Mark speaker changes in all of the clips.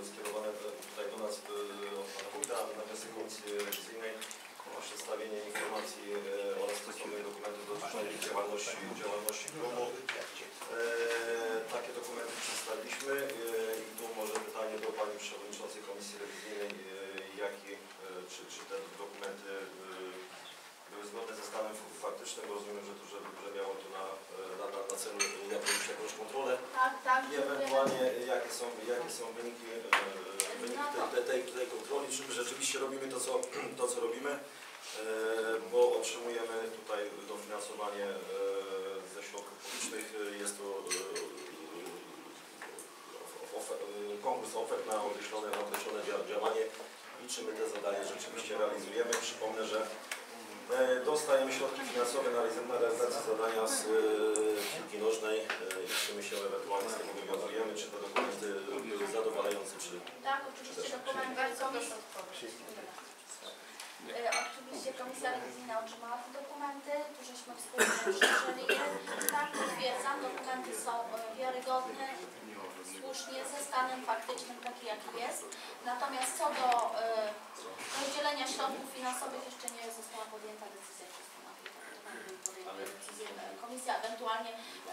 Speaker 1: skierowane tutaj do nas od Pana Wójta na wniosek Komisji Rewizyjnej o przedstawienie informacji oraz stosownych dokumentów dotyczących działalności klubu. Takie dokumenty przedstawiliśmy i tu może pytanie do Pani Przewodniczącej Komisji Rewizyjnej, czy te dokumenty były zgodne ze stanem faktycznym, bo rozumiem, że miało to na celu jakąś kontrolę.
Speaker 2: Tak.
Speaker 1: I ewentualnie jakie są wyniki tej kontroli, czy rzeczywiście robimy to, co robimy, bo otrzymujemy tutaj dofinansowanie ze środków publicznych. Jest to konkurs ofert na określone działanie. Liczymy te zadania, rzeczywiście realizujemy. Przypomnę, że dostajemy środki finansowe na realizację zadania z piłki nożnej i czy my się ewentualnie z tego wywiązujemy, czy te dokumenty były zadowalające, czy...
Speaker 2: Tak, oczywiście dokument bardzo oczywiście Komisja Rewizyjna otrzymała te dokumenty, tu żeśmy wspólnie przeczytali je. Tak, potwierdzam, dokumenty są wiarygodne, słusznie, ze stanem faktycznym taki jaki jest. Natomiast co do rozdzielenia środków finansowych jeszcze nie została podjęta decyzja przez Pana Wójta. Komisja ewentualnie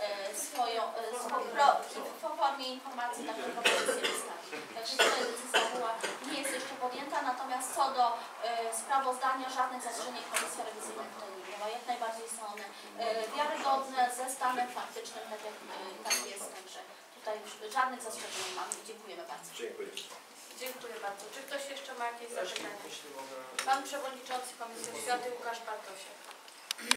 Speaker 2: w formie informacji taką propozycję wystawi. Także ta decyzja nie jest jeszcze podjęta, natomiast co do sprawozdania żadnych zastrzeżeń Komisja Rewizyjna tutaj nie miała. Jak najbardziej są one wiarygodne, ze stanem faktycznym, tak jest. Także tutaj już żadnych zastrzeżeń nie mamy. Dziękujemy bardzo.
Speaker 1: Dziękuję.
Speaker 2: Dziękuję bardzo. Czy ktoś jeszcze ma jakieś zapytania? Pan Przewodniczący Komisji Oświaty Łukasz Bartosiak.